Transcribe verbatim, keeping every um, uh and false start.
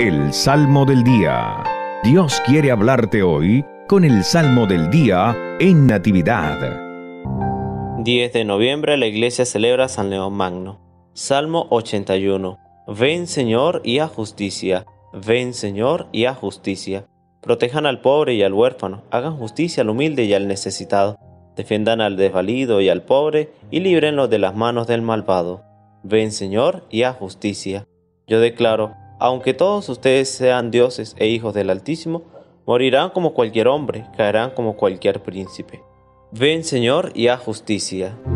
El Salmo del Día. Dios quiere hablarte hoy con el Salmo del Día en Natividad. diez de noviembre la iglesia celebra San León Magno. Salmo ochenta y uno. Ven, Señor, y haz justicia. Ven, Señor, y haz justicia. Protejan al pobre y al huérfano. Hagan justicia al humilde y al necesitado. Defiendan al desvalido y al pobre, y líbrenlo de las manos del malvado. Ven, Señor, y haz justicia. Yo declaro, aunque todos ustedes sean dioses e hijos del Altísimo, morirán como cualquier hombre, caerán como cualquier príncipe. Ven, Señor, y haz justicia.